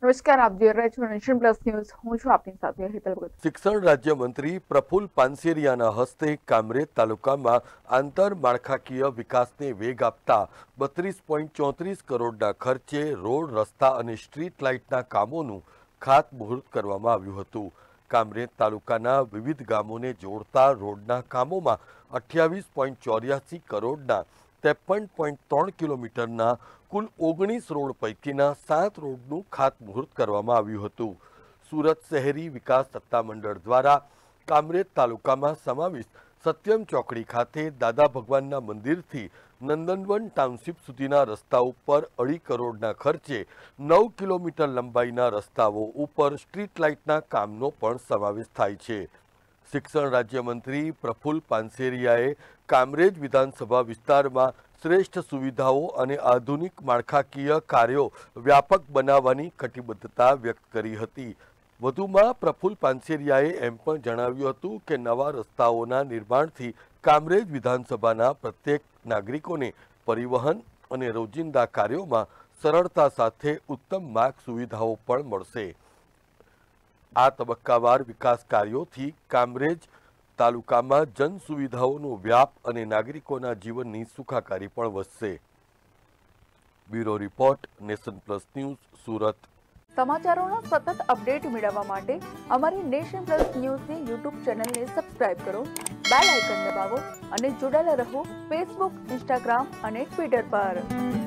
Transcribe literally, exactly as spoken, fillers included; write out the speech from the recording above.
નમસ્કાર, આપ જોઈ રહ્યા છો નેશન પ્લસ ન્યૂઝ. હું છું આપની સાથે હેતલ ભગત. શિક્ષણ રાજ્યમંત્રી પ્રફુલ પાનસેરિયાના હસ્તે કામરેજ તાલુકામાં આંતરમાળખાકીય વિકાસને વેગ આપતા બત્રીસ પોઈન્ટ ચોત્રીસ કરોડના ખર્ચે રોડ, રસ્તા અને સ્ટ્રીટ લાઇટના કામોનું ખાતમુહૂર્ત કરવામાં આવ્યું હતું. કામરેજ તાલુકાના વિવિધ ગામોને જોડતા રોડના કામોમાં અઠ્યાવીસ પોઈન્ટ ચોર્યાસી કરોડના ત્રેપન પોઈન્ટ ત્રણ કિલોમીટરના કુલ ઓગણીસ રોડ પૈકીના સાત રોડનું ખાતમુહૂર્ત કરવામાં આવ્યું હતું. સુરત શહેરી વિકાસ સત્તામંડળ દ્વારા કામરેજ તાલુકામાં સમાવિષ્ટ સત્યમ ચોકડી ખાતે દાદા ભગવાનના મંદિરથી નંદનવન ટાઉનશીપ સુધીના રસ્તા ઉપર અઢી કરોડના ખર્ચે નવ કિલોમીટર લંબાઈના રસ્તાઓ ઉપર સ્ટ્રીટ લાઇટના કામનો પણ સમાવેશ થાય છે. શિક્ષણ રાજ્યમંત્રી પ્રફુલ પાનસેરિયાએ કામરેજ વિધાનસભા વિસ્તારમાં શ્રેષ્ઠ સુવિધાઓ અને આધુનિક માળખાકીય કાર્યો વ્યાપક બનાવવાની કટિબદ્ધતા વ્યક્ત કરી હતી. વધુમાં પ્રફુલ પાનસેરિયાએ એમ પણ જણાવ્યું હતું કે નવા રસ્તાઓના નિર્માણથી કામરેજ વિધાનસભાના પ્રત્યેક નાગરિકોને પરિવહન અને રોજિંદા કાર્યોમાં સરળતા સાથે ઉત્તમ માર્ગ સુવિધાઓ પણ મળશે. આ તબક્કાવાર વિકાસ કાર્યોથી કામરેજ તાલુકામાં જન સુવિધાઓનો વ્યાપ અને નાગરિકોના જીવનની સુખાકારી પણ વધશે. Bureau report, nation plus news, Surat. સમાચારોના સતત અપડેટ મેળવવા માટે અમારી નેશન પ્લસ ન્યૂઝની યુટ્યુબ ચેનલને સબસ્ક્રાઇબ કરો, બેલ આઇકન દબાવો અને જોડાયેલા રહો ફેસબુક, ઇન્સ્ટાગ્રામ અને ટ્વિટર પર.